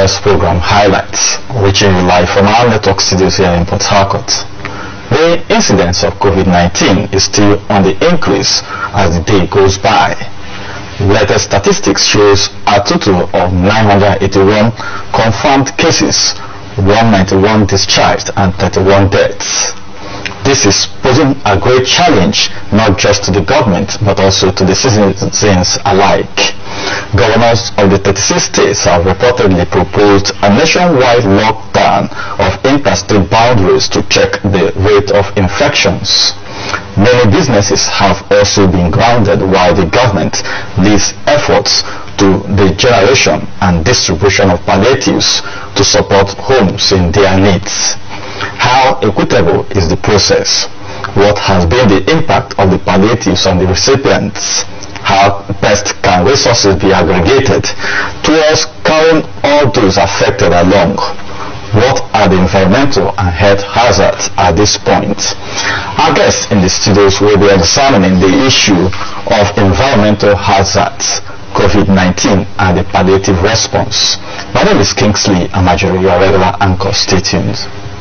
Affairs Program highlights, reaching you live from our network studios here in Port Harcourt. The incidence of COVID-19 is still on the increase as the day goes by. Latest statistics shows a total of 981 confirmed cases, 191 discharged and 31 deaths. This is posing a great challenge not just to the government but also to the citizens alike. Governors of the 36 states have reportedly proposed a nationwide lockdown of interstate boundaries to check the rate of infections. Many businesses have also been grounded while the government leads efforts to the generation and distribution of palliatives to support homes in their needs. How equitable is the process? What has been the impact of the palliatives on the recipients? How best can resources be aggregated towards carrying all those affected along? What are the environmental and health hazards at this point? Our guests in the studios will be examining the issue of environmental hazards, COVID-19 and the palliative response. My name is Kingsley Amajori, your regular anchor. Stay tuned.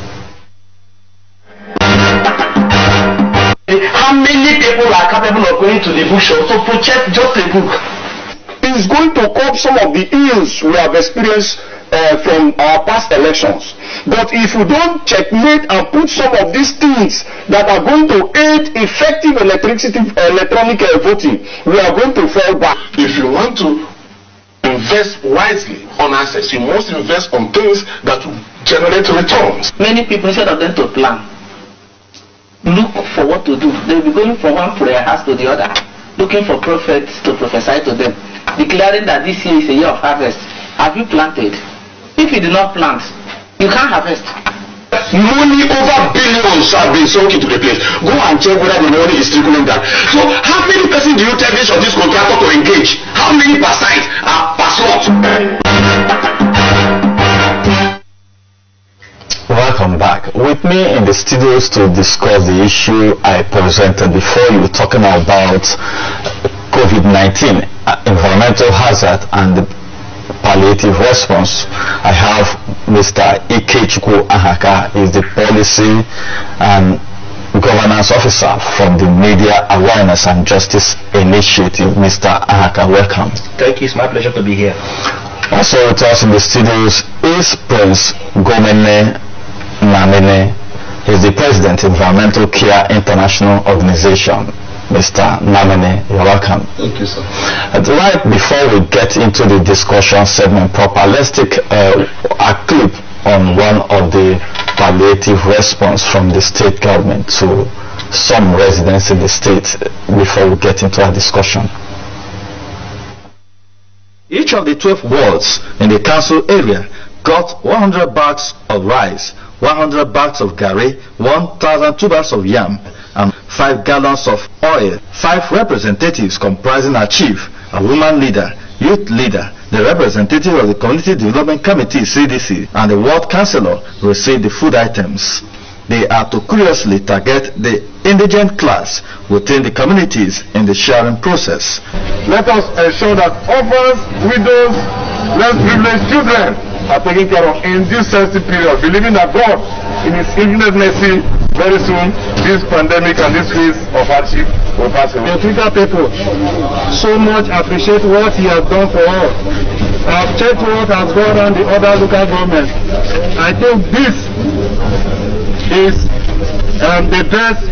How many people are capable of going to the bush to protect just a book? It's going to curb some of the ills we have experienced from our past elections. But if we don't checkmate and put some of these things that are going to aid effective electronic voting, we are going to fall back. If you want to invest wisely on assets, you must invest on things that will generate returns. Many people, instead of them to plan, look for what to do. They'll be going from one prayer house to the other, looking for prophets to prophesy to them, declaring that this year is a year of harvest. Have you planted? If you do not plant, you can't harvest. Money over billions have been sunk into the place. Go and check whether the money is circulating that. So how many persons do you tell this or this contractor to engage? How many per site are per slot? Welcome back. With me in the studios to discuss the issue I presented before you, talking about COVID-19, environmental hazard and the palliative response. I have Mr. Ikechukwu Ahaka, is the Policy and Governance Officer from the Media Awareness and Justice Initiative. Mr. Ahaka, welcome. Thank you, it's my pleasure to be here. Also with us in the studios is Prince Gomene Namene. He's the President, Environmental Care International Organization. Mr. Namene, you're welcome. Thank you, sir. Right before we get into the discussion segment proper, let's take a clip on one of the palliative response from the state government to some residents in the state before we get into our discussion. Each of the 12 wards in the council area got 100 bags of rice, 100 bags of garri, 1,000 tubers of yam, and 5 gallons of oil. 5 representatives comprising a chief, a woman leader, youth leader, the representative of the Community Development Committee CDC, and the ward councillor received the food items. They are to curiously target the indigent class within the communities in the sharing process. Let us ensure that orphans, widows, less privileged children are taken care of in this sensitive period, believing that God, in His infinite mercy, very soon this pandemic and this phase of hardship will pass away. The Twitter people so much appreciate what He has done for us. I have checked what has gone on the other local governments. I think this is the best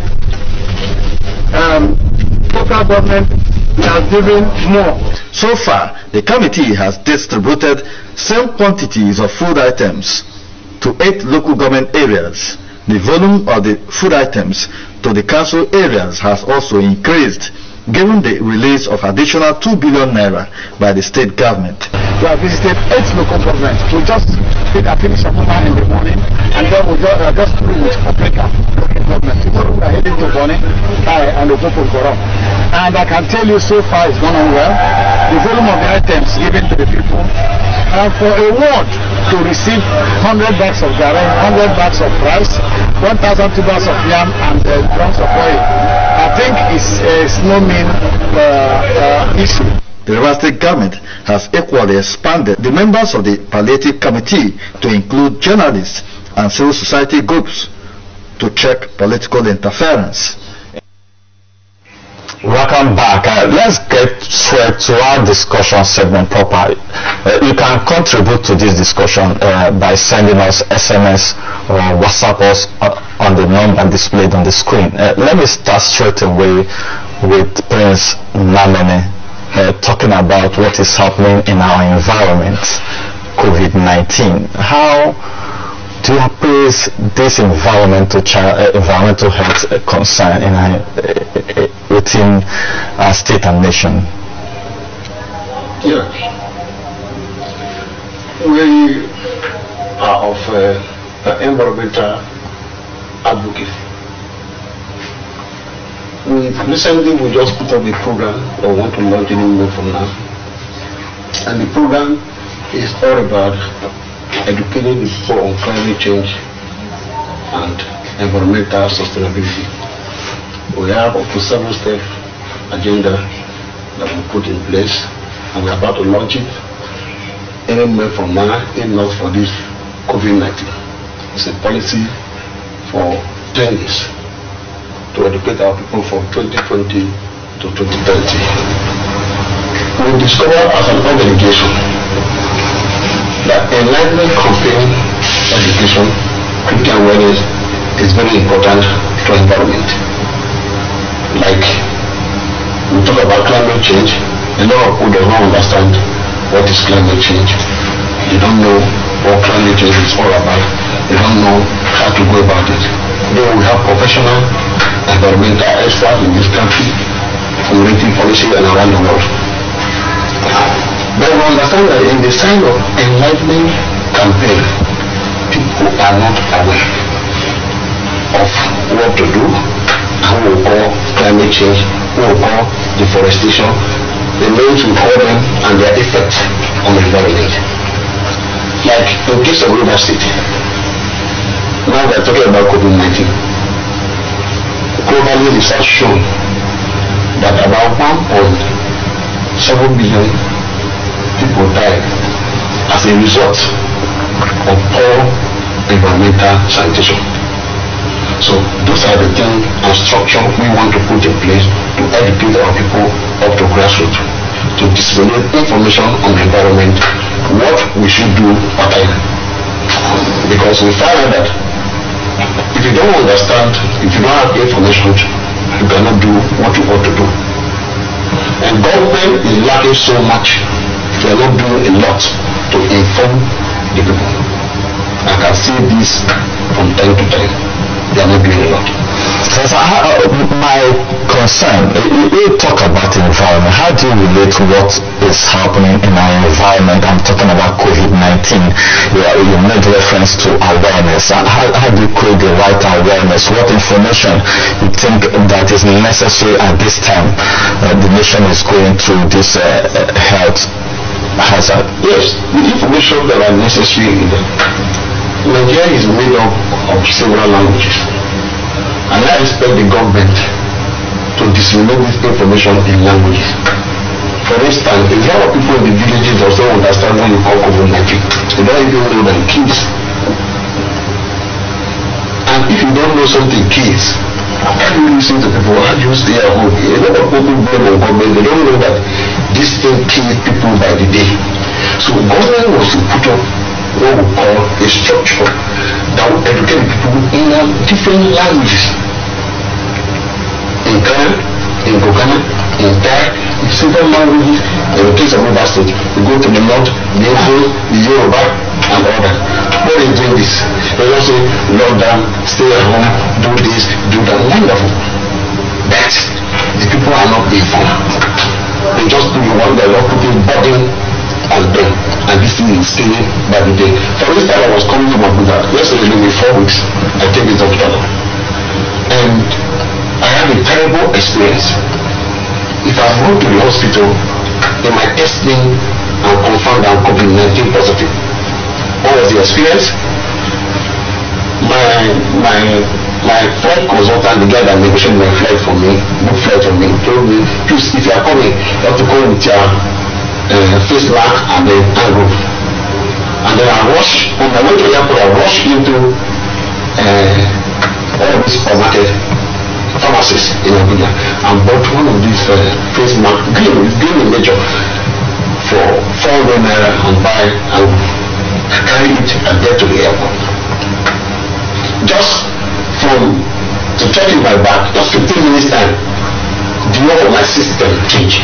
local government has given more. So far, the committee has distributed same quantities of food items to 8 local government areas. The volume of the food items to the council areas has also increased, given the release of additional 2 billion naira by the state government. We have visited 8 local governments. We just did a finish of one in the morning, and then we just through with Africa local government. Tomorrow we are heading to Bonny and the people Korom. And I can tell you so far it's gone on well. The volume of the items given to the people, and for a ward to receive 100 bags of garri, 100 bags of rice, 1,000 tubers of yam, and drums of oil, I think it's no mean issue. The Rivers State government has equally expanded the members of the palliative committee to include journalists and civil society groups to check political interference. Welcome back. Let's get straight to our discussion segment proper. You can contribute to this discussion by sending us SMS or WhatsApp us on the number displayed on the screen. Let me start straight away with Prince Namene talking about what is happening in our environment, COVID-19. How do you appraise this environmental health concern within our state and nation? Yeah. We are of environmental advocacy. Recently we just put up a program that we want to launch in England from now. And the program is all about educating the people on climate change and environmental sustainability. We have up to 7-step agenda that we put in place, and we're about to launch it any month from now, if not for this COVID-19. It's a policy for 10 years to educate our people from 2020 to 2030. We discovered as an organization that enlightenment campaign education, critical awareness is very important to environment. Like we talk about climate change, a lot of people do not understand what is climate change. They don't know what climate change is all about. They don't know how to go about it. Though we have professional environmental experts in this country, formulating policy and around the world. But we understand that in the sign of enlightenment campaign, people are not aware of what to do, who will call climate change, who will call deforestation, the names we call them and their effect on the environment. Like in case of Rivers State, now we are talking about COVID-19. Globally, research shown that about 1.7 billion people died as a result of poor environmental sanitation. So those are the things and structure we want to put in place to educate our people up to grassroots, to disseminate information on the environment, what we should do at time. Because we find out that if you don't understand, if you don't have information, you cannot do what you ought to do. And government is lacking so much. They are not doing a lot to inform the people. I can see this from time to time. They are not doing a lot. My concern, you talk about the environment. How do you relate to what is happening in our environment? I'm talking about COVID-19. You made reference to awareness. How do you create the right awareness? What information you think that is necessary at this time? The nation is going through this health hazard. Yes, the information that are necessary in that. Nigeria is made up of several languages, and I expect the government to disseminate this information in languages. For instance, a lot of people in the villages also understand what you call COVID-19. They don't even know that it kills. And if you don't know something kills, how do you listen to people? How do you stay at home? A lot of people blame on government. They don't know that this thing kills people by the day. So government was to put up what we call a structure that will educate people in different languages. In Ghana, in Ghana, in Thai, in several languages. In the case of Rivers State, we go to the north, the Igbo, the Yoruba, and all that. What is doing this? They just say, lockdown, stay at home, do this, do that. Wonderful. But the people are not informed. They just do the one, they're not putting burden on them, and this thing is staying by the day. For instance, I was coming from Abuja yesterday with 4 weeks. I take it up to them, and I had a terrible experience. If I go to the hospital, they might test me and confirm that I'm COVID-19 positive. What was the experience? My flight consultant, the guy that negotiated my flight for me, book flight for me, told me, please, if you are coming, you have to come with your face mask and then hand glove. And then I rush, on my way to the airport, I rush into all these supermarket pharmacies in Abuja and bought one of these face mask, green in nature, for 400 naira and buy and carry it and get to the airport. Just from to check in my bag, just 15 minutes time, the whole of my system change.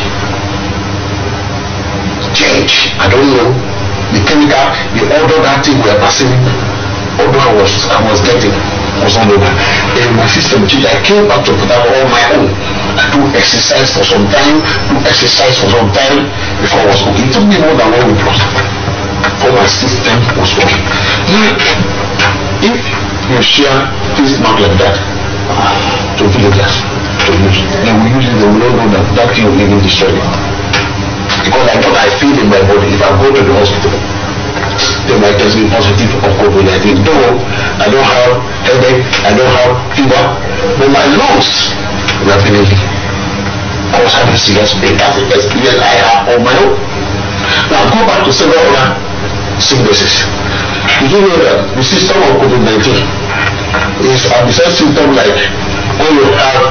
I don't know the chemical, the odor that thing we are passing, although I was getting was all over. And my system changed. I came back to put up all my own. I do exercise for some time, before I was okay. It took me more than 1 week plus for my system was okay. If you share this mark like that to villagers to use, they will use it, they will not know that thing will even destroy it. Because I know I feel in my body, if I go to the hospital, they might test me positive of COVID-19. Though I don't have headache, I don't have fever, but my lungs rapidly. I was having serious pain. That's the experience I have on my own. Now go back to several other sicknesses. Did you know that the system of COVID-19 is a besides symptom like when you have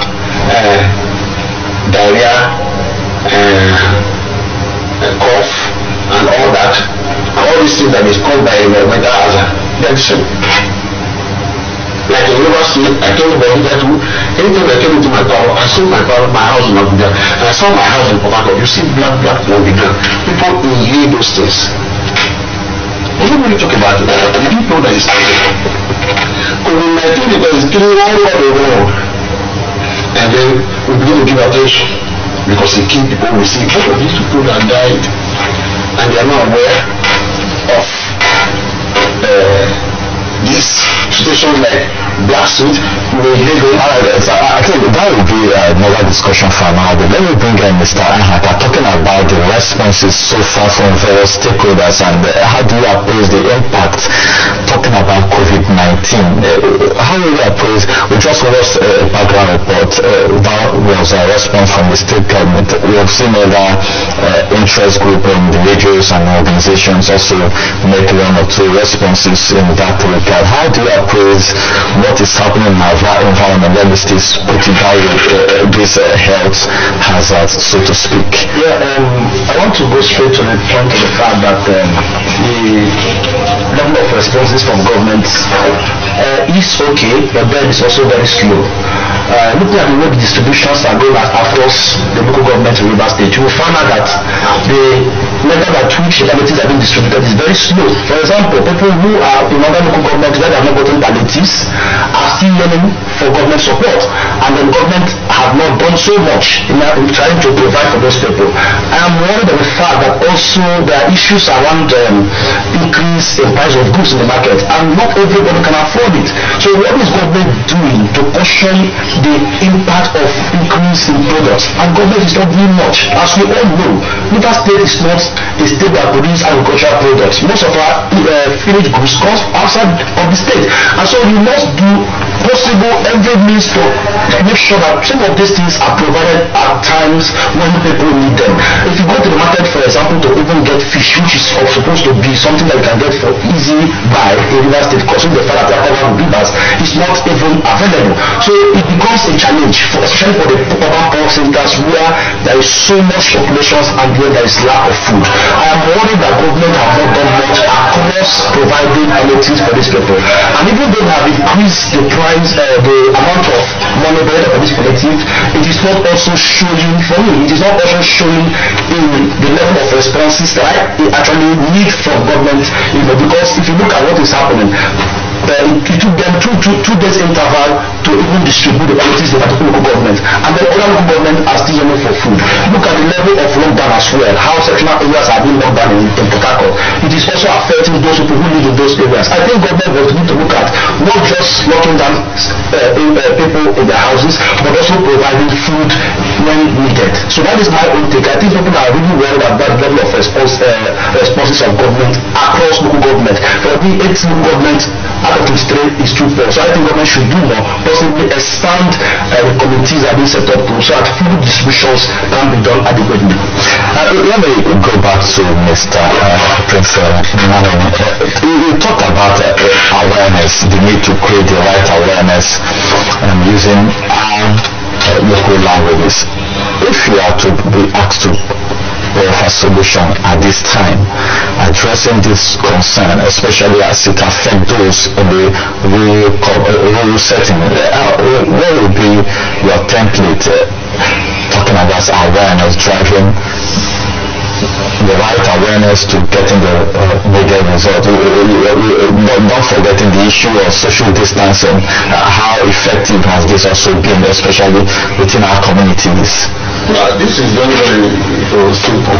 diarrhea, cough and all that, all these things that is caused by environmental hazard, they're the same. Like in River State, I told about that too. Anytime I came into my power, I saw my house in Abuja, and I saw my house in Port Harcourt. You see black on the ground. People inhale those things. Nobody talk about it. You didn't know that it's COVID-19 because it's killing all over the world. And then we begin to give attention. Because the key people will see all of these people that died and they are not aware of this situation like black suit. I think that would be another discussion for now, but let me bring in Mr. Ahaka talking about the responses so far from various stakeholders and how do you appraise the impact talking about COVID-19? How do you appraise, we just watched a background report, that was a response from the state government. We have seen other interest group in the radios and organizations also make 1 or 2 responses in that regard. How do you appraise what is happening in our environment? Let me still put it down with this health hazard, so to speak. Yeah, I want to go straight to the point of the fact that the number of responses from governments is okay, but then it's also very slow. Looking at the way the distributions are going across the local government in River State, you will find out that the method at which localities are being distributed is very slow. For example, people who are in other local governments where they have not gotten palliatives are still yearning for government support, and the government have not done so much in trying to provide for those people. I am worried of the fact that also there are issues around increase in price of goods in the market, and not everybody can afford it. So what is government doing to caution the impact of increase in products? And government is not doing much. As we all know, River State is not a state that produces agricultural products. Most of our finished goods come outside of the state, and so we must do possible every means to make sure that some of these things are provided at times when people need them. If you go to the market, for example, to even get fish, which is supposed to be something that you can get for easy buy in River State, because the fact that they are covered with rivers, is not even available. So it becomes a challenge, especially for the urban poor centers where there is so much population and where there is lack of food. I am worried that government have not done much across providing palliatives for these people. And even though they have increased the price, the amount of money provided for this palliative, it is not also showing, for me, it is not also showing in the level of responses that I actually need from government, because if you look at what is happening, it took them two days interval to even distribute the palliatives to the particular local government, and then other local government are still yearning for food. Look at the level of lockdown as well, how sectional areas are being locked down in Port Harcourt. It is also affecting those people who live in those areas. I think government will need to look at not just locking down people in their houses, but also providing food when needed. So that is my own take. I think people are really worried about that level of responses of government across local government. For the 8 local government out of 23 is too poor. So I think government should do more, possibly expand the committees that are being set up so that food distributions can be done adequately. Let me go back to Mr. Prince Emmanuel. You talked about awareness, the need to create the right awareness using local languages. If you are to be asked to offer solution at this time, addressing this concern, especially as it affects those in the rural setting, what would be your template talking about awareness, driving the right awareness to getting the needed result? Not forgetting the issue of social distancing. How effective has this also been, especially within our communities? This is very, very simple.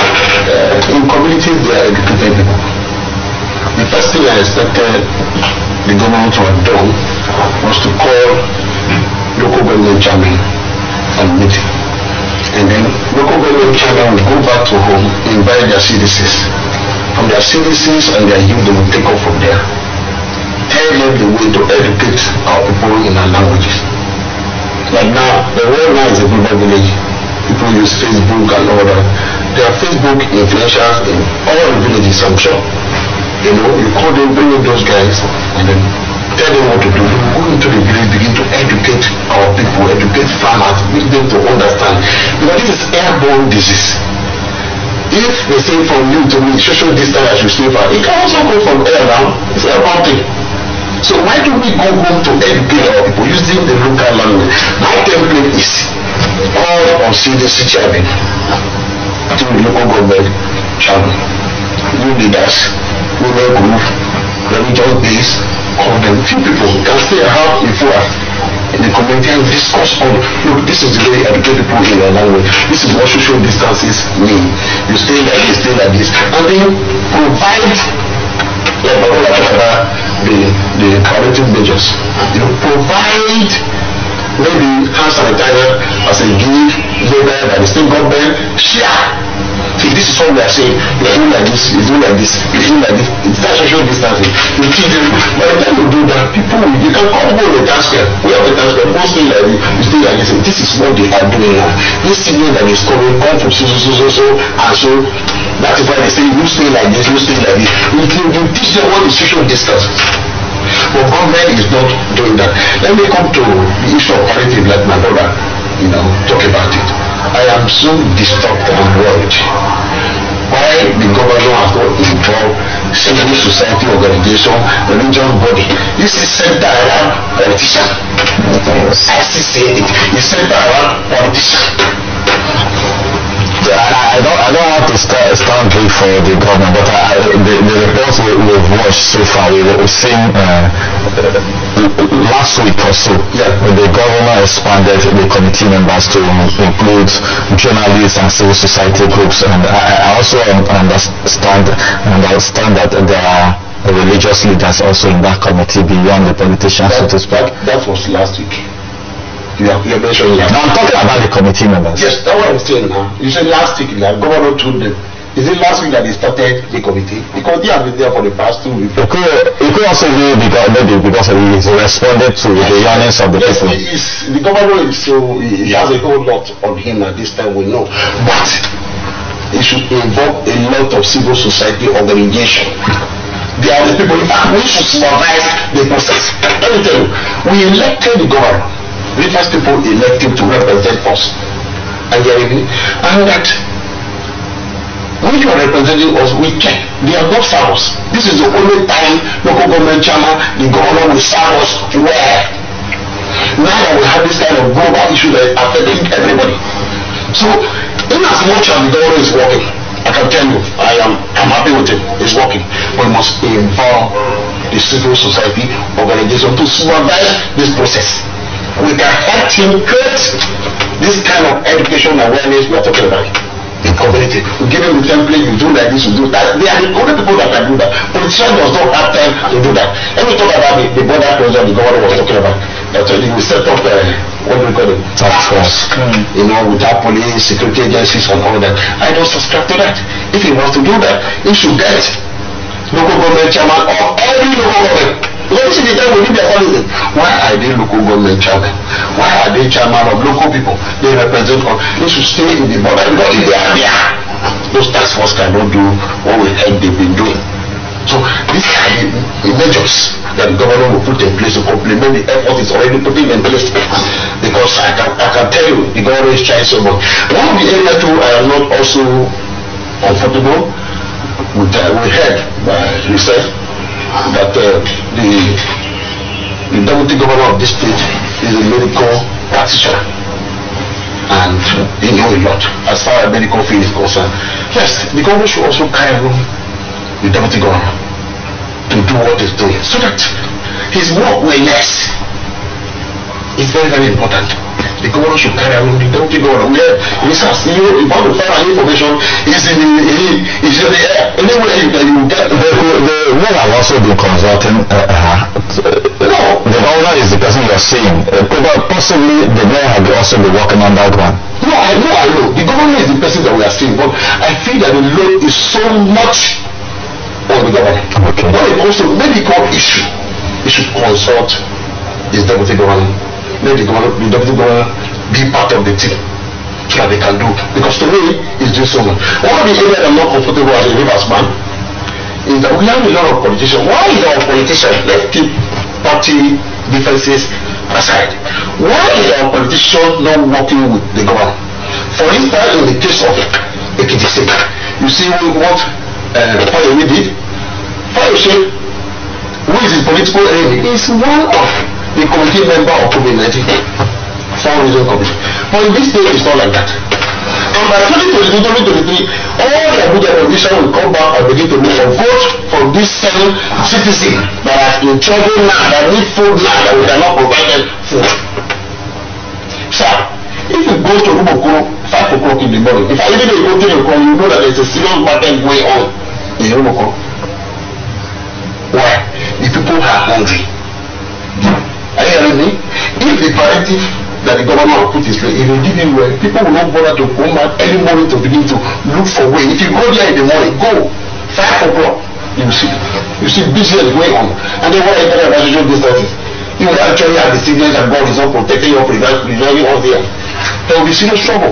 In communities, they are educated people. The first thing I expected the government to have done was to call local government chairman and meeting. And then local government chairman will go back to home, invite their citizens. From their citizens and their youth, they will take off from there. Tell them the way to educate our people in our languages. Like now, the world now is a global village. People use Facebook and all that. There are Facebook influencers in all the villages, I'm sure. You know, you call them, bring in those guys, and then tell them what to do. They go into the village, begin to educate our people, educate farmers, make them to understand. Because this is airborne disease. If they say from you to me, social distance as you stay far, it can also go from air now. It's airborne thing. So why do we go home to educate our people using the local language? My template is all on CDC chairman to the local government chairman. New leaders, women group, religious base, call them. Few people can stay around before in the community and discuss on, look, this is the way you educate people in your language. This is what social distances mean. You stay like this, and then provide the corrective measures. You know, provide maybe hand sanitizer as a gift, labor by the state government, share. See, this is what we are saying. You are doing like this, you do like this, you do like this. It's that social distancing. You teach them. By the time you do that, people, you can come home with a task here. We have a task here. Don't stay like this, you stay like this. This is what they are doing now. This signal that is coming, come from so, and so. That is why they say, you stay like this, you stay like this. You teach them what is social distance. But government is not doing that. Let me come to the issue of palliative, like my brother, talk about it. I am so disturbed and worried why the government has not involved civil society organization, religious body. This is centered around politicians. I still say it. It's centered around politicians. I don't want to stand big for the government, but the reports we've watched so far, we've seen last week or so, when the governor expanded the committee members to include journalists and civil society groups, and I also understand that there are religious leaders also in that committee beyond the politicians, so to speak. That was last week. You mentioned last. Now I'm talking about the committee members. Yes, that's what I'm saying now. You said last week, the governor told them. Is it last week that they started the committee? The committee has been there for the past 2 weeks. It could also be because he responded to the yearnings of the people. The governor is he has a whole lot on him at this time, we know. But it should involve a lot of civil society organization. They are the people, in fact, we should supervise the process. Let me tell you, we elected the governor. We first people elect him to represent us. And that when you are representing us, we check. They are not farmers. This is the only time local government chairman, the governor will serve us well. Now that we have this kind of global issue that is affecting everybody. So, in as much as the governor is working, I can tell you, I'm happy with it. It's working. We must involve the civil society organization to supervise this process. We can help him create this kind of education awareness we are talking about in community. We give him the template, you do like this, you do that. They are the only people that can do that. Politicians does not have time to do that. Let me talk about the border closure the governor was talking about. That we set up what do we call it? Task force. With our police, security agencies and all that. I don't subscribe to that. If he wants to do that, he should get local government chairman of every local government. are they local government chairman? Why are they chairman of local people? They represent us. They should stay in the border. Because if they are there, those task force cannot do what we heard they've been doing. So these are the measures that the government will put in place to complement the effort is already putting in place. Because I can tell you, the government is trying so much. One of the areas too I am not also comfortable with, we heard by research that the deputy governor of this state is a medical practitioner. And he knows a lot as far as medical field is concerned. Yes, the government should also carry on the deputy governor to do what he's doing so that his work will less. It's very, very important. The governor should carry on the deputy governor. Where you want to find an information, is in the air. Anywhere you get. The one I've also been consulting, no, the governor is the person you're seeing. Possibly the mayor will also be working on that one. No, I know. The governor is the person that we are seeing, but I feel that the load is so much on the governor. Okay. When it comes to medical issue, he should consult his deputy governor. Let the deputy governor be part of the team so that they can do. Because to me, it's doing so much. One of the areas I'm not comfortable as a Rivers man is that we have a lot of politicians. Why is our politician? Let's keep party differences aside. Why is our politician not working with the governor? For instance, in the case of Ekiti State, you see what Fayemi did. Fayose, who is his political enemy, is one of the committee member of COVID-19 for reason committee. But in this state, it's not like that. And by 2023, all the Abuja politicians will come back and begin to look for votes from these 7 citizens that are in trouble now, that need food now, that we cannot provide them food. Sir, if you go to Rubokoro 5 o'clock in the morning, if I even go to the call, you know that there's a serious battle going on in Rubokoro. Why? The people are hungry. Are you hearing me? If the palliative that the government will put in place, if you give it well, people will not bother to come out early morning to begin to look for way. If you go there in the morning, go 5 o'clock, you see business going on. And then what I tell about social distances, you will actually have the signals that God is not protecting you, preserving us there. There will be serious trouble.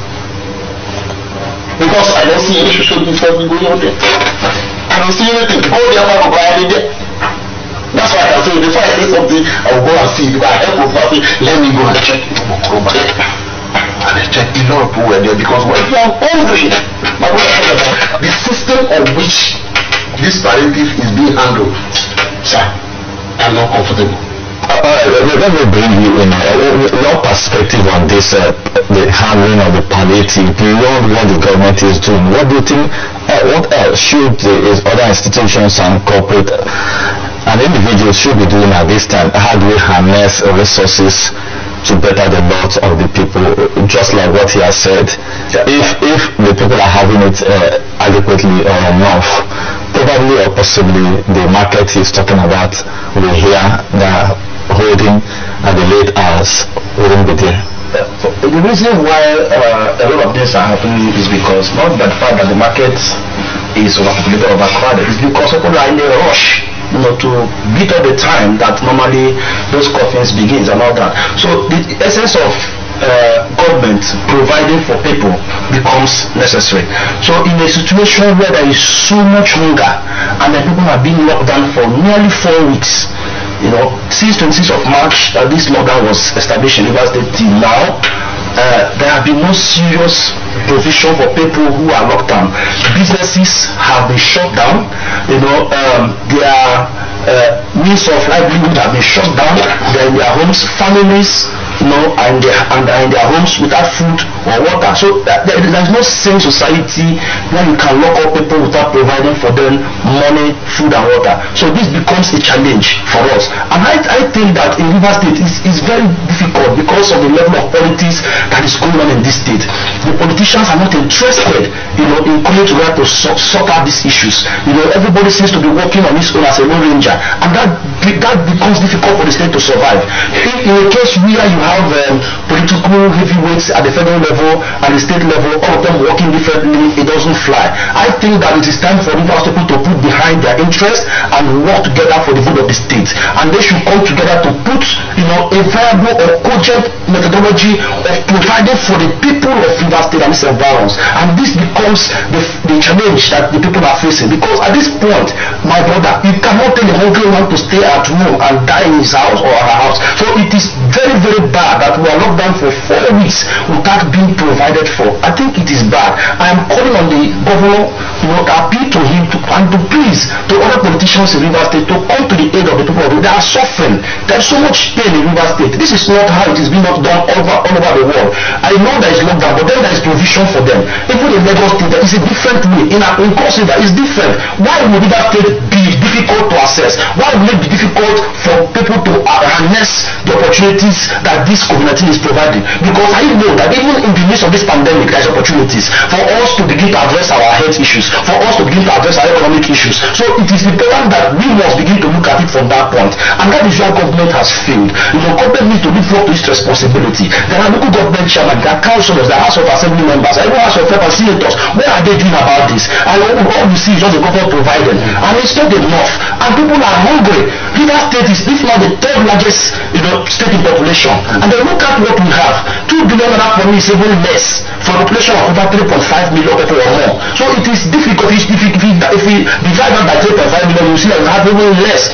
Because I don't see any social distancing going on there. I don't see anything. All the other people are there. That's why I can say, before I say something, I will go and see. Because I help with something, let me go and check. And I check a lot of people were there because when you are hungry, the system on which this palliative is being handled, sir, I'm not comfortable. Let me bring you in your perspective on this, the handling of the palliative beyond what the government is doing. What do you think? What else should the other institutions and corporate and individuals should be doing at this time? How do we harness resources to better the lot of the people? Just like what he has said, if the people are having it adequately or enough, probably or possibly the market he's talking about will hear the holding at the late hours wouldn't be there. The reason why a lot of this are happening is because not the fact that the market is overpopulated or overcrowded, it's because people are in a rush, to beat up the time that normally those coffins begins and all that. So the essence of government providing for people becomes necessary. So in a situation where there is so much hunger and the people are being locked down for nearly 4 weeks, since 26th of March this lockdown was established in Rivers State till now, there have been no serious provision for people who are locked down. Businesses have been shut down. Their means of livelihood have been shut down. They're in their homes. Families, and in their homes without food or water. So there's no sane society where you can lock up people without providing for them money, food and water. So this becomes a challenge for us. And I think that in Rivers State is very difficult because of the level of politics that is going on in this state. the politicians are not interested, in coming together to sort out these issues. Everybody seems to be working on his own as a lone ranger, and that becomes difficult for the state to survive. In a case where you have political heavyweights at the federal level and the state level, all of them working differently, it doesn't fly. I think that it is time for Rivers people to put behind their interests and work together for the good of the state, and they should come together to put a viable or cogent methodology of providing for the people of Rivers State and its environs. And this becomes the challenge that the people are facing, because at this point, my brother, you cannot tell a hungry man to stay at home and die in his house or her house. So it is very, very bad that we are locked down for 4 weeks without being provided for. I think it is bad. I am calling on the governor, to appeal to him and to please to other politicians in Rivers State to come to the aid of the people. They are suffering. There is so much pain in Rivers State. This is not how it is being done all over the world. I know there is lockdown, but then there is provision for them. Even in Lagos State, there is a different way. In Cross River, it's different. Why would Rivers State be difficult to access? Why would it be difficult for people to harness the opportunities that this COVID-19 is providing? Because I know that even in the midst of this pandemic, there is opportunities for us to begin to address our health issues, for us to begin to address our economic issues. So it is important that we must begin to look at it from that point. And that is why government has failed. Government needs to live up to its responsibility. There are local government chairmen, there are councillors, there are House of Assembly members, there are House of Reps and senators. What are they doing about this? And all you see is just the government providing. And it's not enough. And people are hungry. Rivers State is, if not the third largest state in population. And then look at what we have. 2 billion for me is even less for a population of over 3.5 million people or more. So it is difficult. If we divide that by 3.5 million, you see that we have even less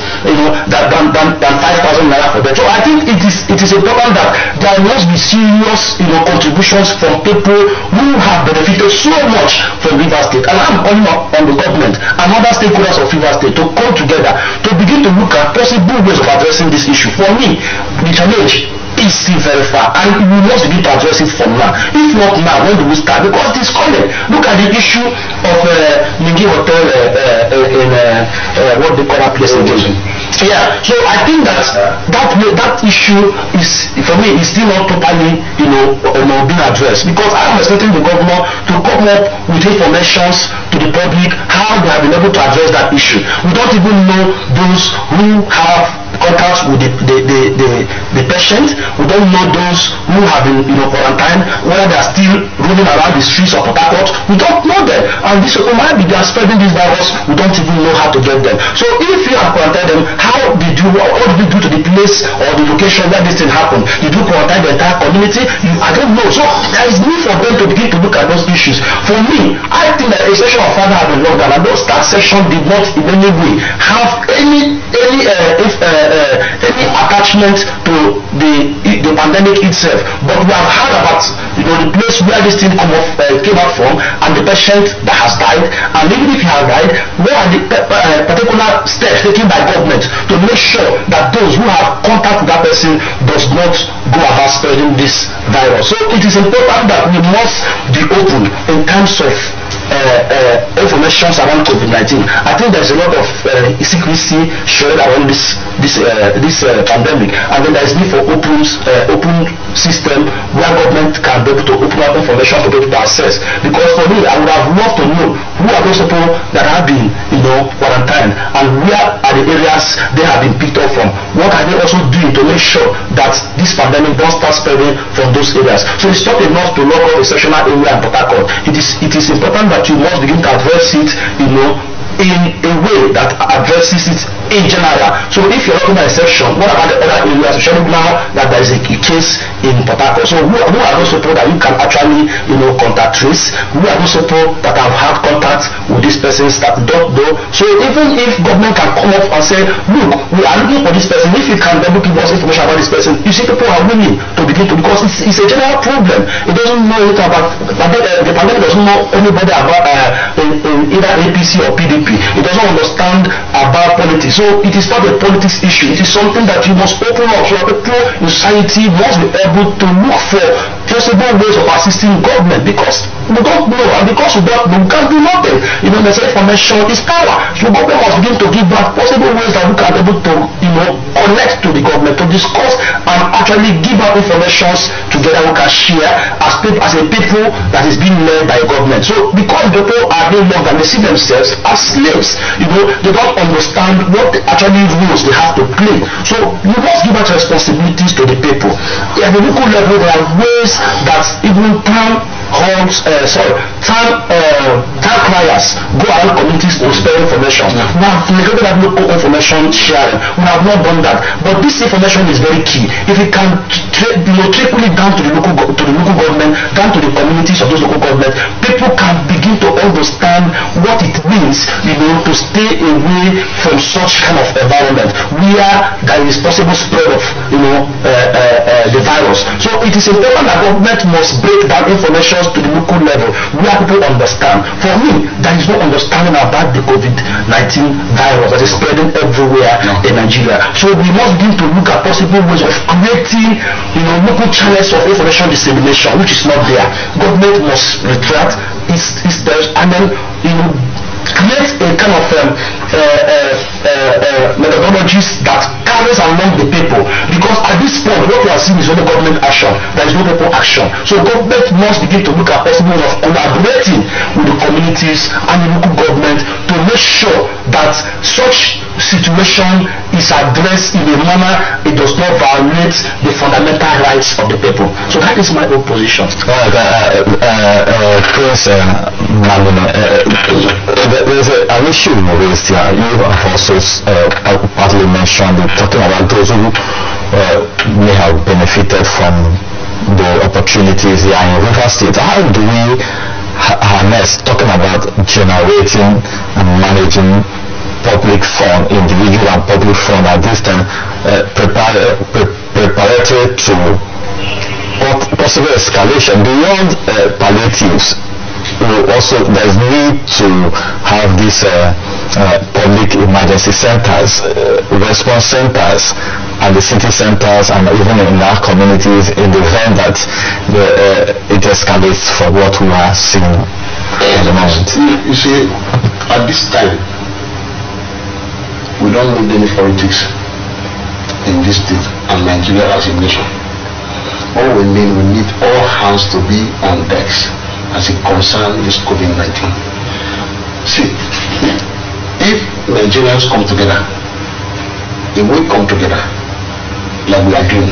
than 5,000 naira for them. So I think it is important that there must be serious contributions from people who have benefited so much from Rivers State. And I'm calling on the government and other stakeholders of Rivers State to come together to begin to look at possible ways of addressing this issue. For me, the challenge is still very far, and we must begin to address it from now. If not now, when do we start? Because it is coming. Look at the issue of Mingi Hotel in what they call that place again. Yeah, so I think that issue is, for me, is still not totally being addressed, because I am expecting the governor to come up with informations to the public how they have been able to address that issue. We don't even know those who have contact with the patient. We don't know those who have been quarantined, whether they are still roaming around the streets of Port Harcourt. We don't know them, and this might be they are spreading this virus. We don't even know how to get them. So if you have quarantined them, what did you do to the place or the location where this thing happened? Did you quarantine the entire community? I don't know. So there is need for them to begin to look at those issues. For me, I think that a section of father have been locked down, and that section did not in any way have any attachment to the pandemic itself. But we have heard about the place where this thing came out from, and the patient that has died. And even if he has died, what are the particular steps taken by government to make sure that those who have contact with that person does not go about spreading this virus? So it is important that we must be open in terms of information around COVID-19. I think there's a lot of secrecy shared around this pandemic, and then there is need for open system where government can be able to open up information for people to access. Because for me, I would have loved to know who are those people that have been quarantined, and where are the areas they have been picked up from. What are they also doing to make sure that this pandemic don't start spreading from those areas? So it's not enough to lock up a sectional area in Port Harcourt. It is important that you must begin to address it, in a way that addresses it in general. So if you're looking at a section, what about the other areas, especially now that there is a case in Port Harcourt? So who are those people that you can actually contact trace? Who are those people that have had contact with these persons that don't know? So even if government can come up and say, look, we are looking for this person, if you can then give us information about this person, you see people are willing to begin to, because it's a general problem. It doesn't know anything about the pandemic, doesn't know anybody about in either APC or PDP. It doesn't understand about politics. So it is not a politics issue. It is something that you must open up. So people in society must be able to look for possible ways of assisting government, because we don't know, and because we don't know, we can't do nothing. You know, they say information is power. So government must begin to give back possible ways that we can be able to, you know, connect to the government, to discuss and actually give out information together we can share as a people that is being led by a government. So because people are no longer, they see themselves as slaves, you know, they don't understand what actually rules they have to play. So you must give out responsibilities to the people. At the local level, there are ways that even town criers go around communities to spread information. We have neglected that local information sharing. We have not done that. But this information is very key. If it can trickle it down to the local government, down to the communities of those local government, people can begin to understand what it means, you know, to stay away from such kind of environment where there is possible spread of, you know, the virus. So it is important that government must break down information to the local level where people understand. For me, there is no understanding about the COVID-19 virus that is spreading everywhere in Nigeria. So we must begin to look at possible ways of creating, you know, local channels of information dissemination, which is not there. Government must retract its steps and then, you know, create a kind of methodologies that carries along the people, because at this point what we are seeing is only government action, there is no people action. So government must begin to look at possible ways of collaborating with the communities and the local government to make sure that such situation is addressed in a manner it does not violate the fundamental rights of the people. So that is my own position. Prince there's an issue raised here. You have also partly mentioned it, talking about those who may have benefited from the opportunities here in River State. How do we harness, talking about generating and managing public fund, individual and public fund at this time, preparatory to possible escalation beyond palliatives? Also, there is need to have these public emergency centers, response centers, and the city centers, and even in our communities, in the event that it escalates for what we are seeing at the moment. You see, at this time, we don't need any politics in this state and Nigeria as a nation. All we need all hands to be on decks as it concerns this COVID-19. See, if Nigerians come together, if we come together like we are doing,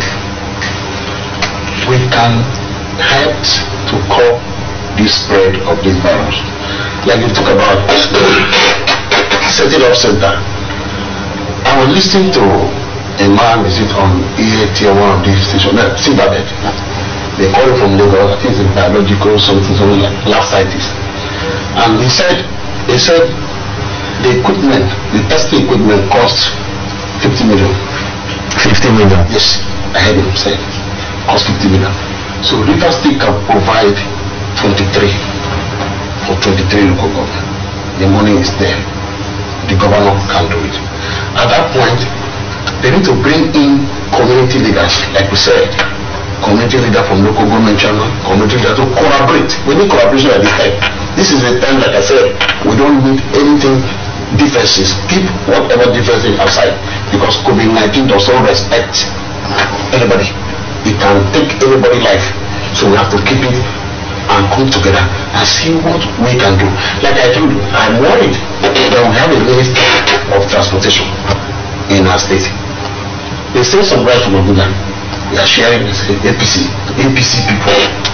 we can help to curb the spread of this virus. Like you talk about setting up center. I was listening to a man, is it on EAT or one of these stations, Sibabet. They call it from Lagos, I think it's a biological something like lapsitis. And he said the equipment, the testing equipment costs 50 million. 50 million? Yes, I heard him say cost 50 million. So River State can provide 23 for 23 local government. The money is there. The governor can do it. At that point, they need to bring in community leaders, like we said. Community leader from local government channel, community leader to collaborate. We need collaboration at this time. This is the time, like I said, we don't need anything differences. Keep whatever differences aside, because COVID-19 does not respect anybody. It can take anybody's life. So we have to keep it and come together and see what we can do. Like I told you, I'm worried that we have a minister of transportation in our state. They say some right to Mabuga. We are sharing with APC people.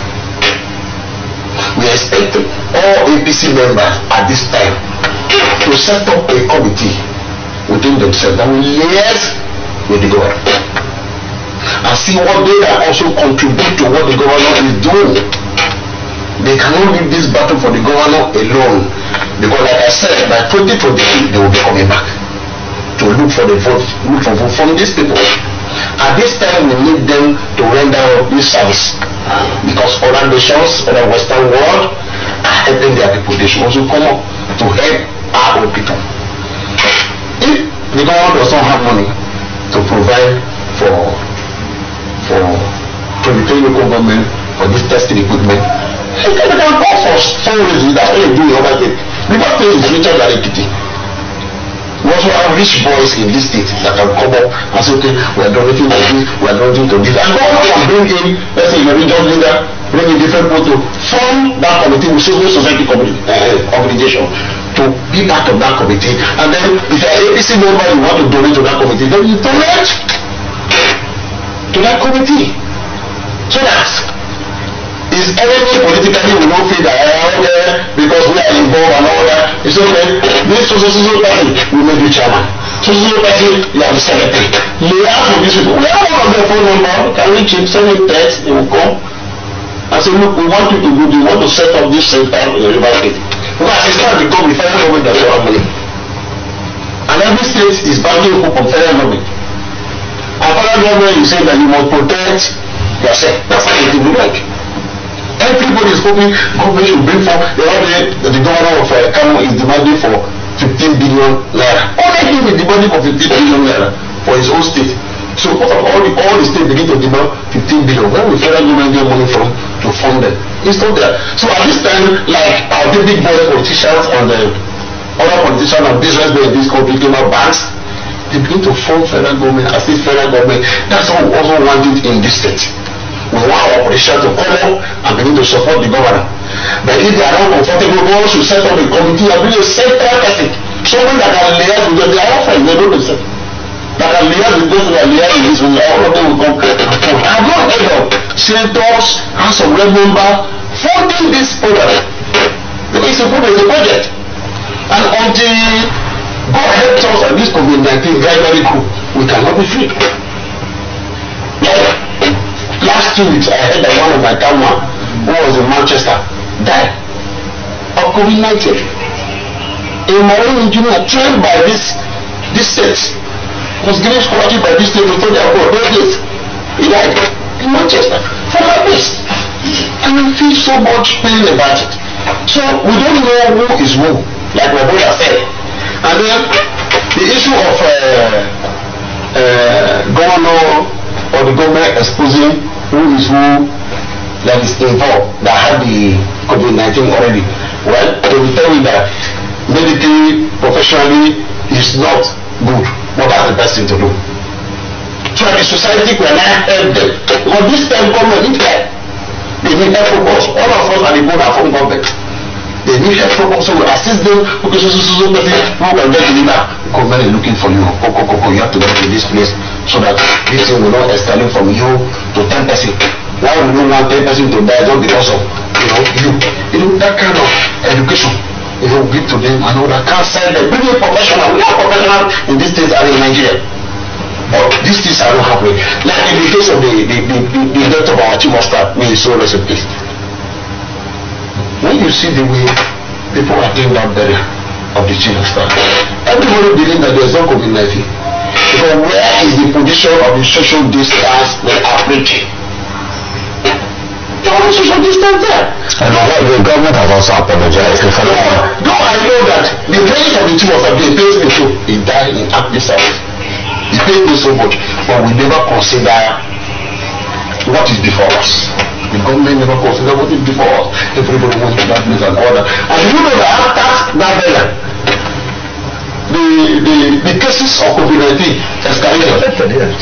We are expecting all APC members at this time to set up a committee within themselves that will liaise with the government and see what they can also contribute to what the governor is doing. They cannot leave this battle for the governor alone, because like I said, by 2022 they will be coming back to look for the vote, from these people. At this time, we need them to render this service, because other nations, other Western world are helping their people. They should also come up to help our own people. If the government does not have money to provide for 23 local government for this testing equipment, they can call for was fundraising. That's what they do in other states. Rivers State is richer than Ekiti. We also have rich boys in this state that can come up and say, okay, we are donating to this, we are donating to this. And government can bring in, let's say, a religious leader, bring in different people to form that committee with civil society organization to be part of that committee. And then if you are APC member, you want to donate to that committee, then you donate to that committee. So that is enemy politically will not feel that because we are involved and all that. It's okay. This person will make you chairman. So person you are the secretary. You have to these people. We have one of their phone number. Can reach him, send him text, they will come and say, look, we want you to do. We want to set up this center in the River State. Because it's not become the federal government that have money. And every state is backing up on federal government. And federal government you say that you must protect yourself. That's how it will like. Everybody is hoping government should bring for the governor of Kano is demanding for 15 billion naira. Only him is demanding for 15 billion naira for his own state. So all the states begin to demand 15 billion. Where will federal government get money from to fund them? It's not there. So at this time, like our big boy politicians and other politicians and businessmen in this country came out banks, they begin to fund federal government, assist federal government. That's what we also want it in this state. We want our politicians to come up and begin to support the governor. But if they are not comfortable, we should set up a committee and bring a central person. Someone that can liaise with them. They are all friends, they don't listen. That can liaise with those who are liaising with this, all of them will come. I have not heard of senators, House of Rep member funding this program. It's a project. And until God helps us and this COVID-19 very cool, we cannot be free. Last 2 weeks, I heard that one of my cameramen who was in Manchester died of COVID-19. A marine engineer trained by this state was given scholarship by this state to study abroad. He died in Manchester from my base. And I feel so much pain about it. So we don't know who is who, like my brother said. And then the issue of governor or the government exposing who is who that is involved, that had the COVID-19 already. Well, they will tell you that medically, professionally, is not good. What are the best thing to do? So the society will not help them. But this time government need help. They need help from us. All of us are the board from government. They need help from us. So we assist them because so person who can get deliver. Government is looking for you. You have to go to this place so that this thing will not escalate from you to 10 person. Why would you want 10 person to die just because of you? That kind of education. Give to them and all that. Can't send them. Bring a professional. We are professional in these states and in Nigeria. But these things are not happening. Like in the case of the death of our chief of staff, may his soul rest in peace. When you see the way people are doing that burial of the chief of staff, everybody believes that there is no COVID-19. But where is the position of the social distance they are preaching? There was social distance there. And the government has also apologized. No, I know that the place of the chief of staff, they paid me too. He died in happy service. He paid me so much, but we never consider what is before us. The government never consider what is before us. Everybody wants to that place and all that. And you know that after that burial, the cases of COVID-19 escalated.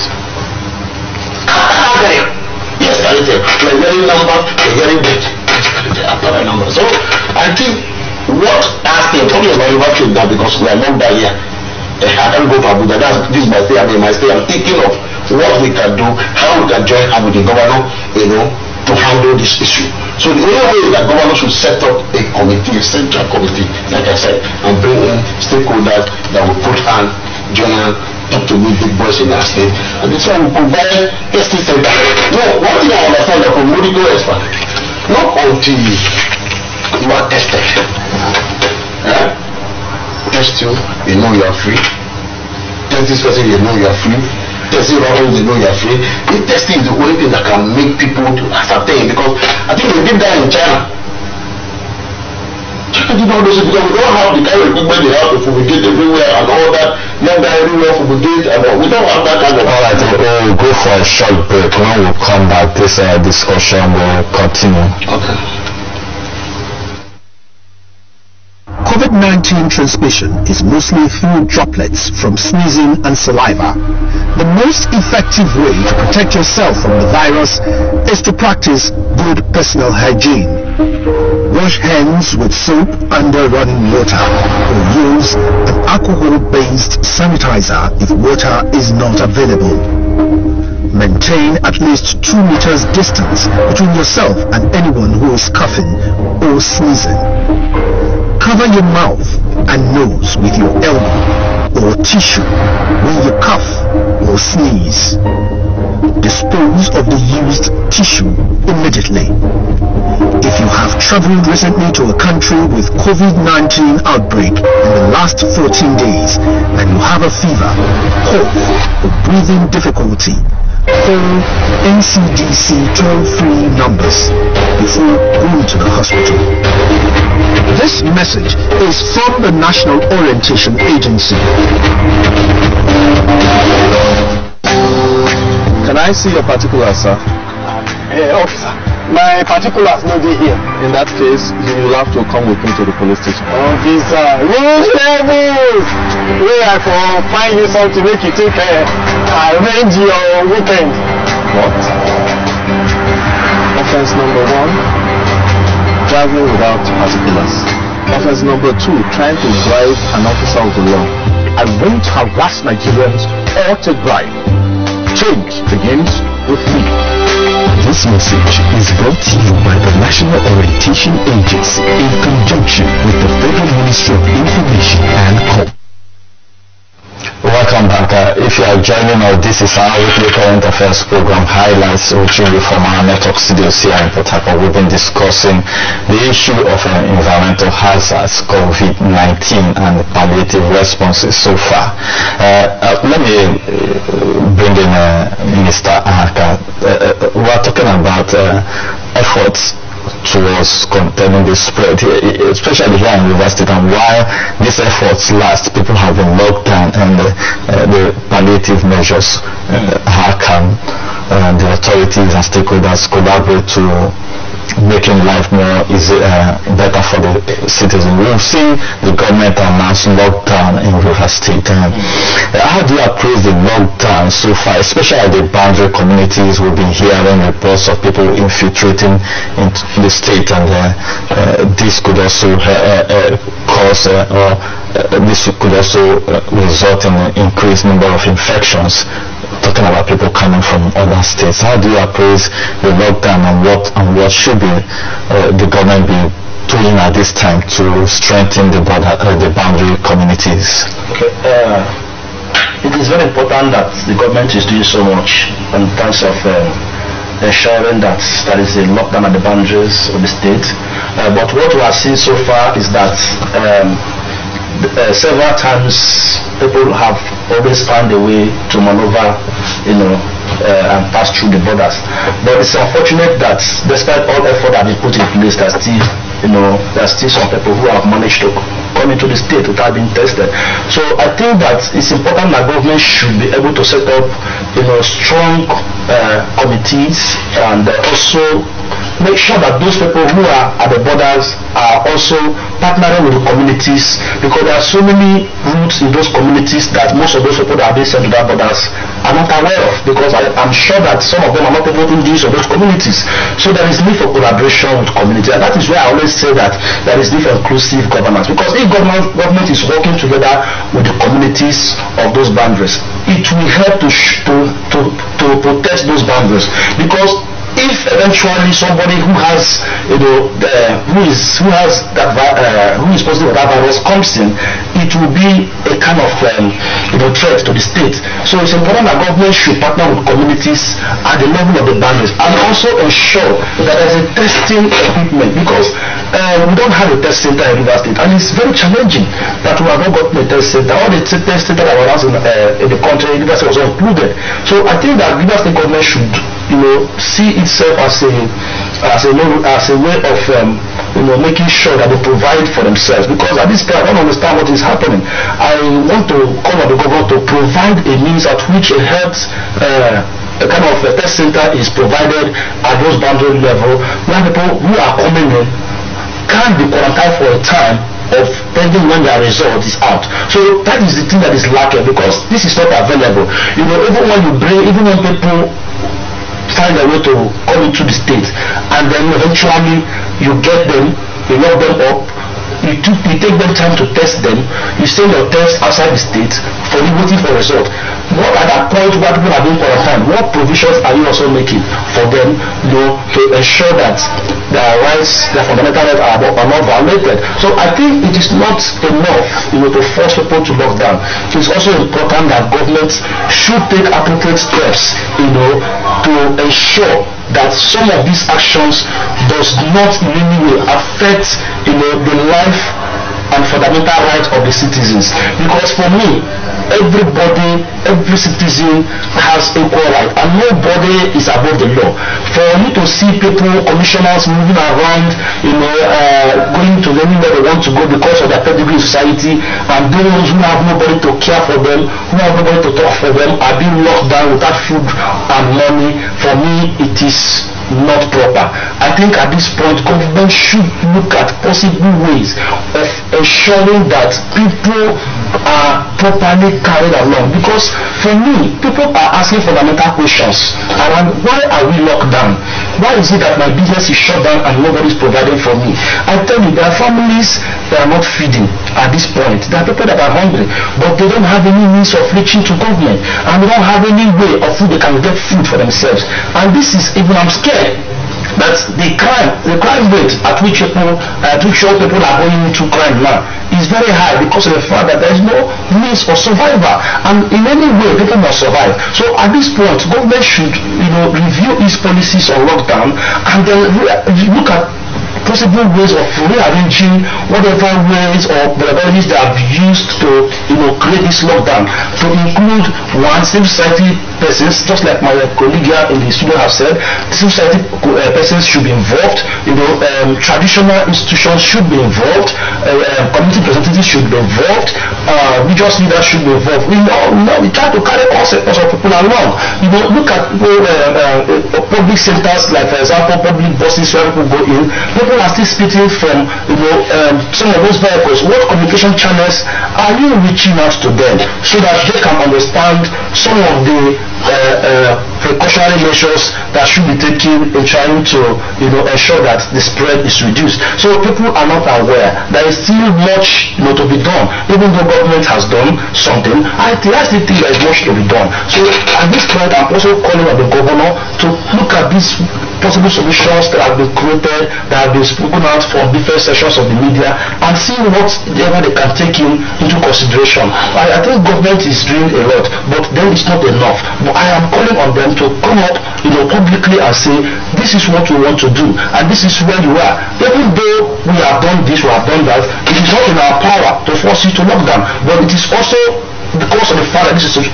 Yes, escalated. We're hearing numbers, we're hearing death. Escalated after that number. So I think what I think, talking about River State now because we are not down here. I can't go to Abuja. This is my stay. My stay. I'm thinking of what we can do, how we can join hand with the governor, to handle this issue. So the only way is that governor should set up a committee, a central committee, like I said, and bring in stakeholders that will put hand, join hand, talk to me big boys in our state. And this one will provide testing center. No, one thing I understand that from medical expert, not until you are tested. Test you know you are free. Test this person, you know you are free. Testing others, you know you are free. The testing is the only thing that can make people to ascertain, because I think they did that in China. China did all those things because we don't have the kind of equipment they have to fumigate everywhere and all that. Not that everywhere fumigate and all. We don't have that kind of. Alright, we'll go for a short break. When we come back, this discussion will continue. Okay. COVID-19 transmission is mostly through droplets from sneezing and saliva. The most effective way to protect yourself from the virus is to practice good personal hygiene. Wash hands with soap under running water or use an alcohol-based sanitizer if water is not available. Maintain at least 2 meters distance between yourself and anyone who is coughing or sneezing. Cover your mouth and nose with your elbow or tissue when you cough or sneeze. Dispose of the used tissue immediately. If you have traveled recently to a country with COVID-19 outbreak in the last 14 days and you have a fever, cough, or breathing difficulty, call NCDC toll-free numbers before going to the hospital. This message is from the National Orientation Agency. Can I see your particulars, sir? Officer, my particulars no be here. In that case, you will have to come with me to the police station. Officer, which levels? Where I for find you something make you take arrange your weekend. What? Offense number 1, driving without particulars. Offense number 2, trying to bribe an officer of the law. I won't harass Nigerians or take bribe. Change begins with me. This message is brought to you by the National Orientation Agency in conjunction with the Federal Ministry of Information and Communications. Welcome back. If you are joining us, this is our weekly current affairs program highlights reaching you from our network studios here in Port Harcourt. We've been discussing the issue of environmental hazards, COVID-19, and palliative responses so far. Let me bring in Mr. Ahaka. We are talking about efforts towards containing the spread, especially here in River State, and while these efforts last, people have been locked down, and the palliative measures, how can the authorities and stakeholders collaborate to making life more easy, better for the citizens. We've seen the government announce lockdown in River State. How do you appraise the lockdown so far, especially at the boundary communities? We've been hearing reports of people infiltrating into the state, and this could also cause or this could also result in an increased number of infections. Talking about people coming from other states, how do you appraise the lockdown, and what should be the government be doing at this time to strengthen the boundary communities? Okay, it is very important that the government is doing so much in terms of ensuring that there is a lockdown at the boundaries of the state. But what we have seen so far is that several times people have always found a way to maneuver, and pass through the borders. But it's unfortunate that despite all effort that is put in place, there are still some people who have managed to come into the state without being tested. So I think that it's important that government should be able to set up, strong committees, and also make sure that those people who are at the borders are also partnering with the communities, because there are so many roots in those communities that most of those people that are being sent to that borders are not aware of, because I'm sure that some of them are not able to use of those communities. So there is need for collaboration with community, and that is why I always say that there is need for inclusive governance, because if government is working together with the communities of those boundaries, it will help to protect those boundaries. Because if eventually somebody who has, who is positive for that virus comes in, it will be a kind of threat to the state. So it's important that government should partner with communities at the level of the boundaries, and also ensure that there's a testing equipment, because we don't have a test center in River State, and it's very challenging that we have not gotten a test center. All the test centers that were in the country, River State was not included. So I think that River State government should, see itself as a way of making sure that they provide for themselves, because at this time I don't understand what is happening. I want to call on the government to provide a means at which a health a kind of a test center is provided at those boundary level, where people who are coming in can be quarantined for a time of telling when their result is out. So that is the thing that is lacking, because this is not available. You know, even when people find a way to come into the state, and then eventually you get them, you lock them up, you take them time to test them, you send your test outside the state for you waiting for result. What at that point where people are being quarantined, what provisions are you also making for them, you know, to ensure that their rights, their fundamental rights are not violated? So I think it is not enough, you know, to force people to lock down. It is also important that governments should take appropriate steps, you know, to ensure that some of these actions does not in any way affect, you know, the life and fundamental rights of the citizens. Because for me, every citizen has equal right, and nobody is above the law. For me to see people, commissioners moving around, you know, going to anywhere they want to go because of their pedigree in society, and those who have nobody to care for them, who have nobody to talk for them, are being locked down without food and money, for me it is not proper. I think at this point government should look at possible ways of ensuring that people are properly carried along, because for me people are asking fundamental questions around why are we locked down, why is it that my business is shut down and nobody is providing for me. I tell you, there are families that are not feeding at this point, there are people that are hungry but they don't have any means of reaching to government, and they don't have any way of food they can get food for themselves. And this is even, I'm scared that the crime rate at which people are going into crime now is very high, because of the fact that there is no means for survival, and in any way people must survive. So at this point government should, you know, review its policies on lockdown, and then look at possible ways of rearranging whatever ways or modalities they have used to, you know, create this lockdown, to include one, civil society persons, just like my colleague here in the studio have said. Civil society persons should be involved, you know, traditional institutions should be involved, community representatives should be involved, religious leaders should be involved. We try to carry all sectors of people along. You know, look at public centers, like for example public buses where people go in. People are still speaking from, you know, some of those vehicles. What communication channels are you reaching out to them so that they can understand some of the precautionary measures that should be taken in trying to, you know, ensure that the spread is reduced? So people are not aware. There is still much, you know, to be done. Even though government has done something, I still think there is much to be done. So at this point, I'm also calling on the governor to look at these possible solutions that have been created, that have been spoken out from different sections of the media, and see whatever they can take into consideration. I think government is doing a lot, but then it's not enough. But I am calling on them to come up, you know, publicly and say, this is what we want to do, and this is where you are. Even though we have done this, we have done that, it is not in our power to force you to lock down, but it is also because of the fact that this is the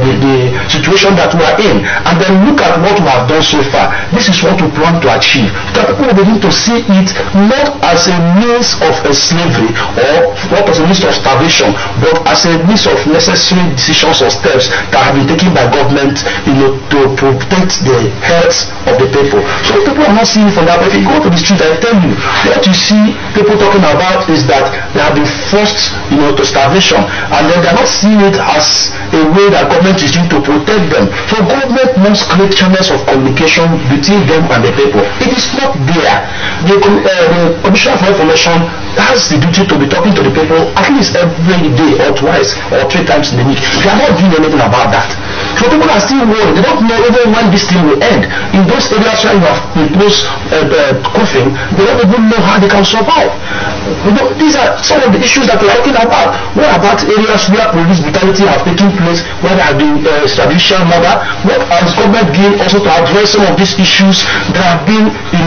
situation that we are in. And then look at what we have done so far. This is what we plan to achieve. That people will begin to see it not as a means of a slavery or not as a means of starvation, but as a means of necessary decisions or steps that have been taken by government, you know, to protect the health of the people. So people are not seeing it from that. But if you go to the street, I tell you, what you see people talking about is that they have been forced, you know, to starvation, and then they are not seeing it as a way that government is doing to protect them. So government must create channels of communication between them and the people. It is not there. The Commissioner for Information has the duty to be talking to the people at least every day or twice or 3 times in the week. They are not doing anything about that. So people are still worried. They don't know even when this thing will end. In those areas where you have imposed coughing, they don't even know how they can survive. You know, these are some of the issues that we are talking about. What about areas where police brutality have taken place, where there have been extrajudicial murder? What has government doing also to address some of these issues that have been,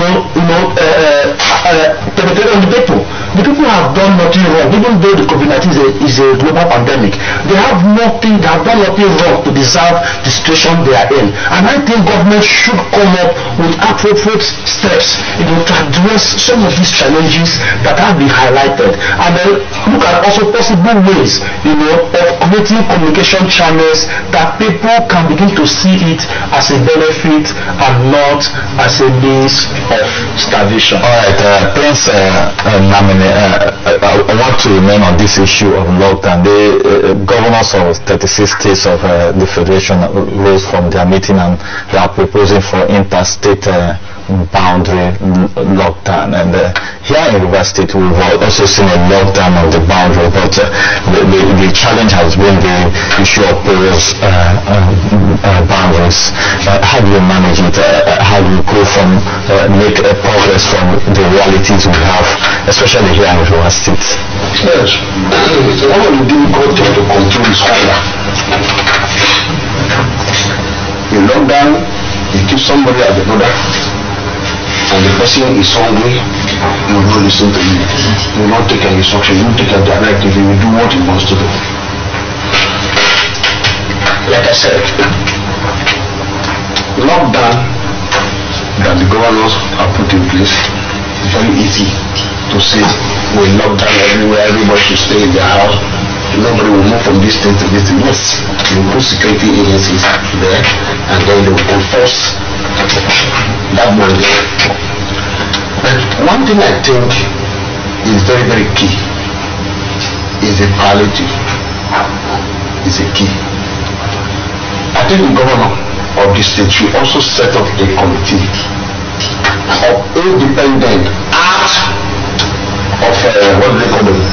perpetrated on the people? The people have done nothing wrong, even though the COVID-19 is a global pandemic. They have done nothing wrong to deserve the situation they are in. And I think government should come up with appropriate steps, you know, to address some of these challenges that have been highlighted. And then look at also possible ways, you know, of creating communication channels that people can begin to see it as a benefit and not as a means of starvation. All right, Prince Namine, I want to remain on this issue of lockdown. The governors of 36 states of the Federation rose from their meeting and they are proposing for interstate boundary lockdown. And here in River State, we've also seen a lockdown of the boundary, but the challenge has been the issue of porous boundaries. How do you manage it? How do you go from make a progress from the realities we have, especially here in River State? Yes, one of the difficult things to control is hunger. You lock down, you keep somebody at the border, and the person is hungry, you will not listen to you. You will not take an instruction, you will take a directive, you will do what he wants to do. Like I said, lockdown that the governors have put in place is very easy to say we lock down everywhere, everybody should stay in their house, nobody will move from this state to this state. Yes, you put security agencies there and then they will enforce that mandate. But one thing I think is very, very key is the palliative. Is a key. I think the governor of this state should also set up a committee of independent out of what do they call them?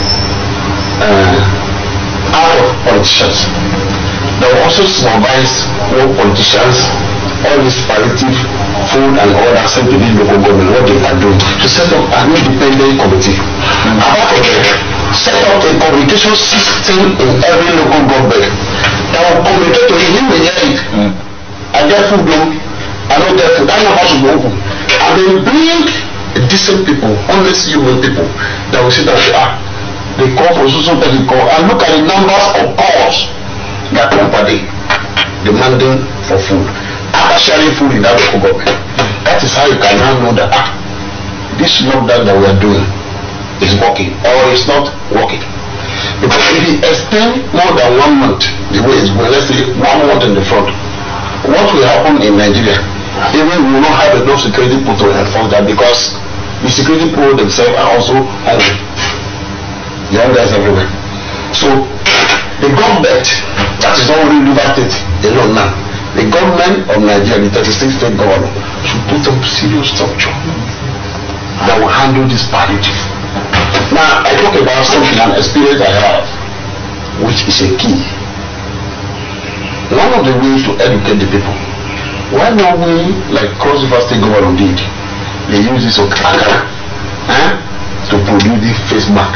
Out of politicians. They will also supervise all politicians, all this palliative food and all that sent to the local government, what they are doing, to set up an independent committee. Apart from that, set up a communication system in every local government that will communicate to him and hear it. I get food though, I don't get food, I know how to be open. And then bring decent people, honest human people that will sit down and say, they call for social person call, and look at the numbers of calls that come per day demanding for food. After sharing food in that local government, that is how you can now know that this lockdown that we are doing is working or it's not working. Because if you extend more than 1 month the way it's going, let's say 1 month in the front, what will happen in Nigeria? Even we will not have enough security people to enforce that, because the security people themselves are also hungry. The hunger is everywhere. So the government, that is not only River State alone now, the government of Nigeria, the 36 state governor, should put up serious structure that will handle this palliative. Now, I talk about something, an experience I have, which is a key. One of the ways to educate the people, why not we, like Cross River State governor did, they use this Akara to produce the face mark.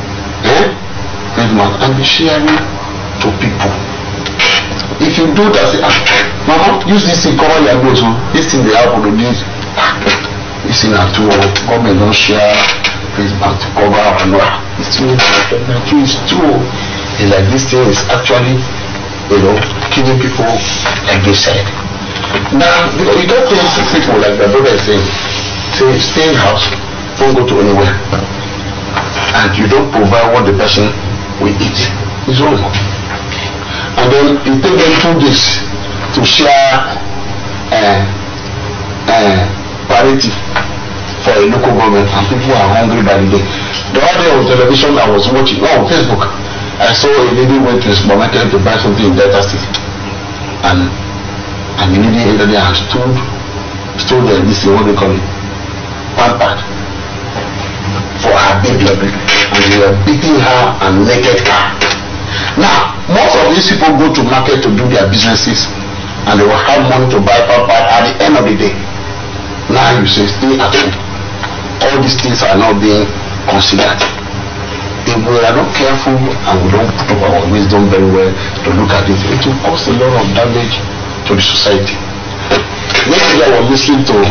And be sharing to people. If you do that, say, Mama, use this thing, cover your nose. This thing they happen to this. This thing at all. Government don't share face mark to cover or not. It's true. It's true. It's like this thing is actually, killing people like they said. Now, you don't think people like the brother is saying, stay in house, don't go to anywhere. And you don't provide what the person will eat. It's wrong. And then you take them 2 days to share palliative for a local government, and people are hungry by the day. The other day on television I was watching, on Facebook, I saw a lady went to a supermarket to buy something in Delta City. And the lady entered there and stood there, this is what they call it, pampered for her baby, and they were beating her and naked her. Now, most of these people go to market to do their businesses and they will have money to buy pamper at the end of the day. Now you say stay at home. All these things are not being considered. If we are not careful and we don't put up our wisdom very well to look at it, it will cause a lot of damage to the society. Yesterday I was listening to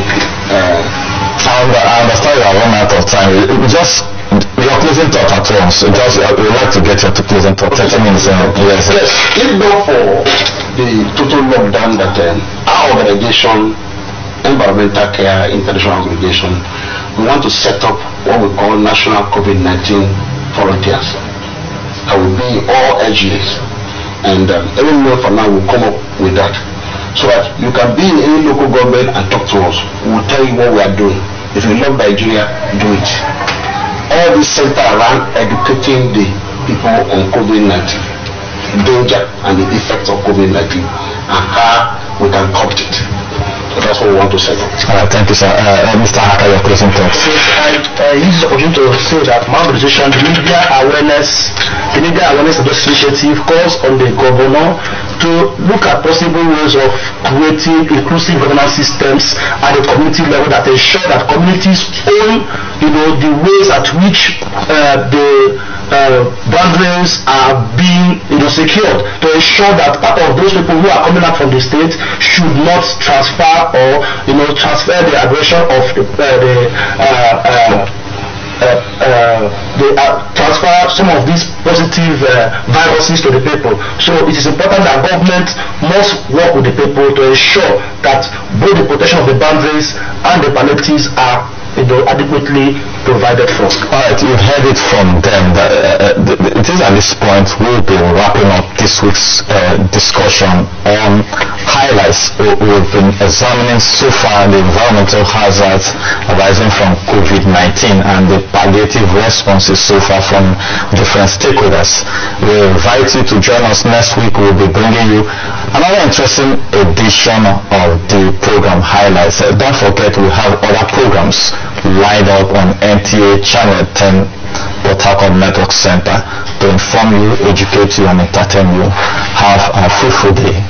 I understand you are run out of time. Just your closing thought at once. Just we would like to get your closing thought. 30 minutes. Yes. If not for the total lockdown that our organization, Environmental Care International Organization, we want to set up what we call National COVID-19 Volunteers. I will be all LGAs, and every month from now we'll come up with that, so that you can be in any local government and talk to us. We'll tell you what we are doing. If you love Nigeria, do it. all this center around educating the people on COVID-19, danger and the effects of COVID-19, and how we can curb it. So that's what we want to say. Thank you, sir. Mr. Haka, your closing thoughts. I use this opportunity to say that mobilization, the media awareness of this initiative calls on the governor to look at possible ways of creating inclusive governance systems at the community level that ensure that communities own, the ways at which the boundaries are being secured, to ensure that part of those people who are coming out from the state should not transfer or transfer the aggression of transfer some of these positive viruses to the people. So it is important that government must work with the people to ensure that both the protection of the boundaries and the palliatives are adequately provided for. Alright, you've heard it from them. It is at this point we'll be wrapping up this week's discussion on highlights. We've been examining so far the environmental hazards arising from COVID-19 and the palliative responses so far from different stakeholders. We invite you to join us next week. We'll be bringing you another interesting edition of the program highlights. Don't forget we have other programs lined up on NTA Channel 10 Port Harcourt Network Center to inform you, educate you and entertain you. Have a fruitful day.